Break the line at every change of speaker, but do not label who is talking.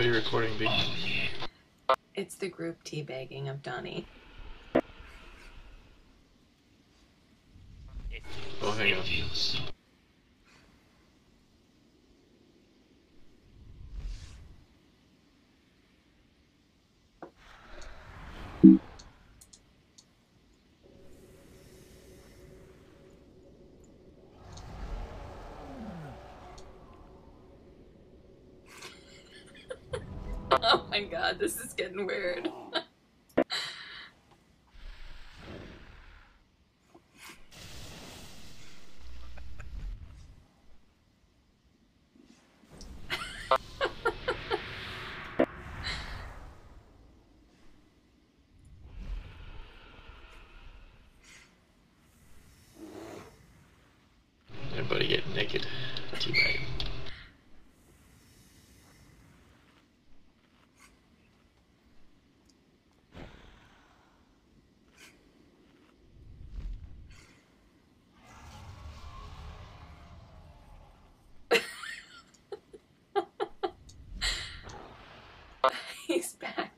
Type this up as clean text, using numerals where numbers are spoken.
What are you recording, B?
It's the group teabagging of Donny.
Oh, hang on.
Oh my god, this is getting weird.
Everybody get naked. Teabag.
He's back.